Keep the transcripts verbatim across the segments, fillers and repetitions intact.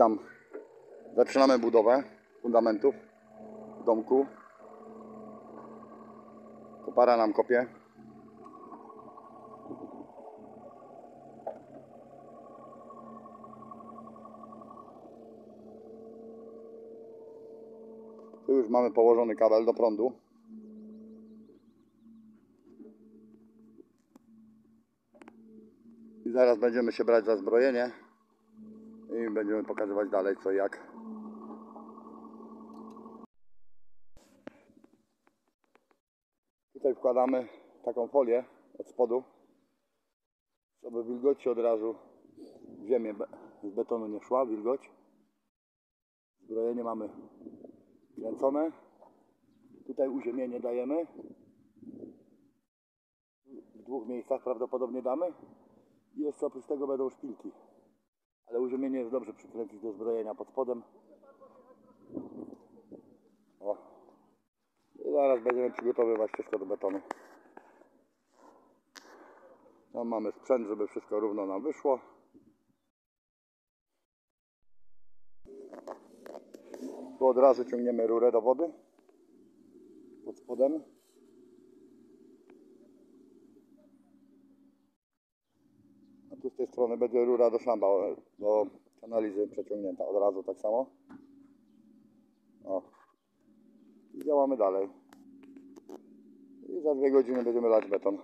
Witam. Zaczynamy budowę fundamentów w domku. Kopara nam kopie. Tu już mamy położony kabel do prądu. I zaraz będziemy się brać za zbrojenie i będziemy pokazywać dalej co i jak. Tutaj wkładamy taką folię od spodu, żeby wilgoć się od razu w ziemię z betonu nie szła, wilgoć. Zbrojenie mamy kręcone. Tutaj uziemienie dajemy. W dwóch miejscach prawdopodobnie damy. I jeszcze oprócz tego będą szpilki. Ale uziemienie jest dobrze przykręcić do zbrojenia pod spodem. O. I zaraz będziemy przygotowywać wszystko do betonu. Tam mamy sprzęt, żeby wszystko równo nam wyszło. Tu od razu ciągniemy rurę do wody pod spodem. A tu z tej strony będzie rura do szamba, do analizy przeciągnięta od razu tak samo. O. I działamy dalej. I za dwie godziny będziemy lać beton.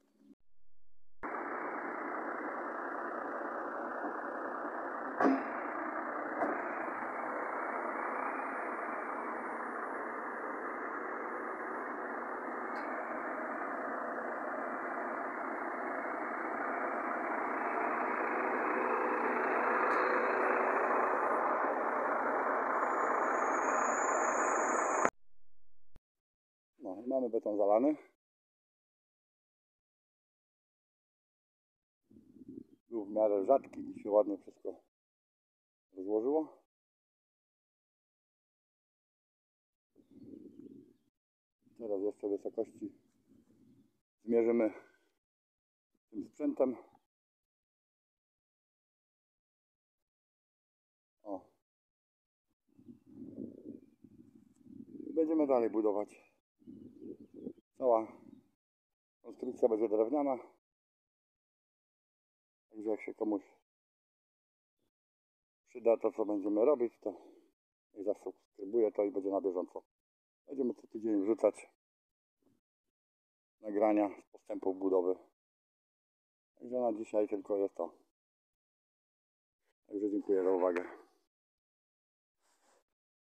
No i mamy beton zalany. Był w miarę rzadki i się ładnie wszystko rozłożyło. Teraz jeszcze wysokości zmierzymy tym sprzętem. O. I będziemy dalej budować. Cała konstrukcja będzie drewniana. Także jak się komuś przyda to, co będziemy robić, to niech zasubskrybuje to i będzie na bieżąco. Będziemy co tydzień wrzucać nagrania z postępów budowy. Także na dzisiaj tylko jest to. Także dziękuję za uwagę.